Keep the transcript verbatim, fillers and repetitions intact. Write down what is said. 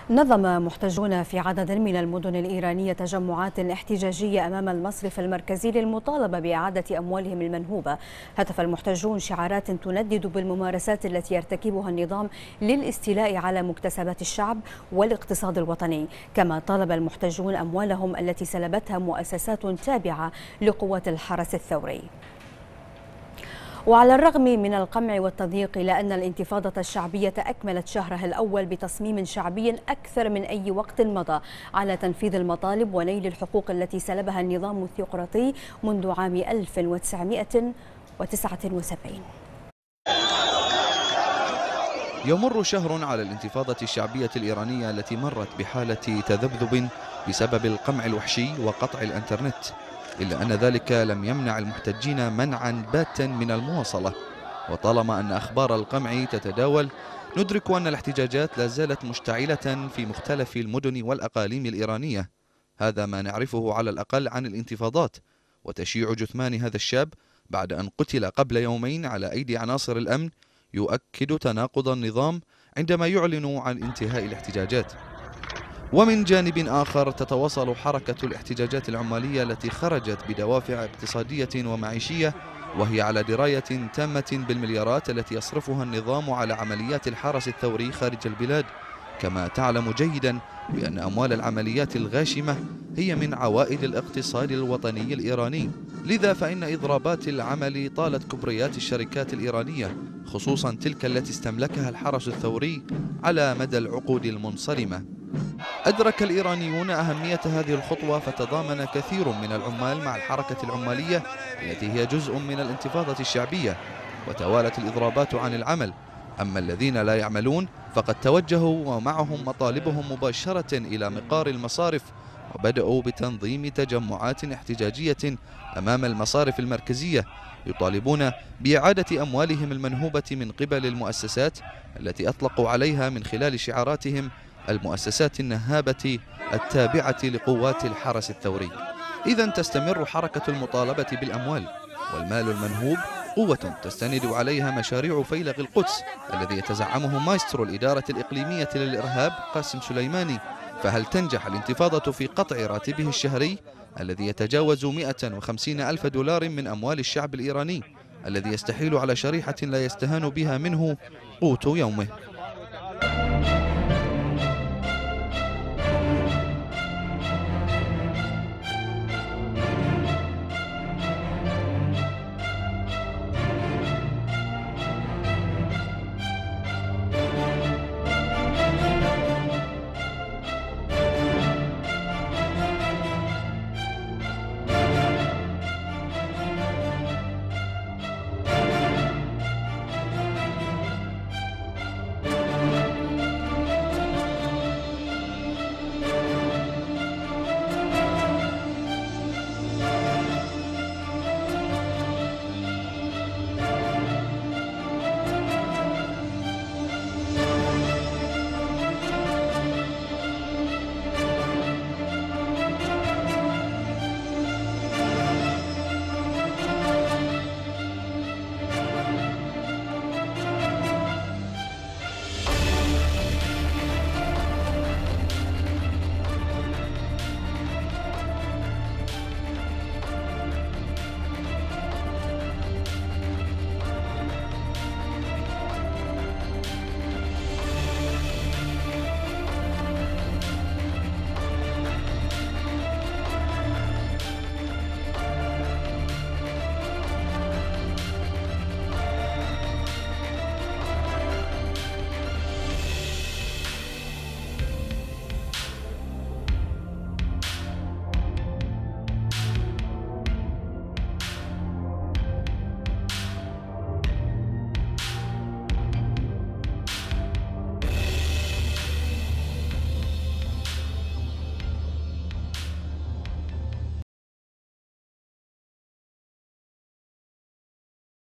نظم محتجون في عدد من المدن الإيرانية تجمعات احتجاجية أمام المصرف المركزي للمطالبة بإعادة أموالهم المنهوبة. هتف المحتجون شعارات تندد بالممارسات التي يرتكبها النظام للاستيلاء على مكتسبات الشعب والاقتصاد الوطني، كما طالب المحتجون أموالهم التي سلبتها مؤسسات تابعة لقوات الحرس الثوري. وعلى الرغم من القمع والتضييق، إلا أن الانتفاضة الشعبية أكملت شهرها الأول بتصميم شعبي أكثر من أي وقت مضى على تنفيذ المطالب ونيل الحقوق التي سلبها النظام الثيوقراطي منذ عام ألف وتسعمائة وتسعة وسبعين. يمر شهر على الانتفاضة الشعبية الإيرانية التي مرت بحالة تذبذب بسبب القمع الوحشي وقطع الإنترنت، إلا أن ذلك لم يمنع المحتجين منعا باتا من المواصلة. وطالما أن أخبار القمع تتداول، ندرك أن الاحتجاجات لا زالت مشتعلة في مختلف المدن والأقاليم الإيرانية. هذا ما نعرفه على الأقل عن الانتفاضات. وتشييع جثمان هذا الشاب بعد أن قتل قبل يومين على أيدي عناصر الأمن يؤكد تناقض النظام عندما يعلن عن انتهاء الاحتجاجات. ومن جانب آخر تتواصل حركة الاحتجاجات العمالية التي خرجت بدوافع اقتصادية ومعيشية، وهي على دراية تامة بالمليارات التي يصرفها النظام على عمليات الحرس الثوري خارج البلاد، كما تعلم جيدا بأن أموال العمليات الغاشمة هي من عوائد الاقتصاد الوطني الإيراني. لذا فإن إضرابات العمل طالت كبريات الشركات الإيرانية، خصوصا تلك التي استملكها الحرس الثوري على مدى العقود المنصرمة. أدرك الإيرانيون أهمية هذه الخطوة، فتضامن كثير من العمال مع الحركة العمالية التي هي جزء من الانتفاضة الشعبية، وتوالت الإضرابات عن العمل. أما الذين لا يعملون فقد توجهوا ومعهم مطالبهم مباشرة إلى مقار المصارف، وبدأوا بتنظيم تجمعات احتجاجية أمام المصارف المركزية يطالبون بإعادة أموالهم المنهوبة من قبل المؤسسات التي أطلقوا عليها من خلال شعاراتهم المؤسسات النهابة التابعة لقوات الحرس الثوري. إذن تستمر حركة المطالبة بالأموال، والمال المنهوب قوة تستند عليها مشاريع فيلق القدس الذي يتزعمه مايسترو الإدارة الإقليمية للإرهاب قاسم سليماني. فهل تنجح الانتفاضة في قطع راتبه الشهري الذي يتجاوز مئة وخمسين ألف دولار من أموال الشعب الإيراني الذي يستحيل على شريحة لا يستهان بها منه قوت يومه؟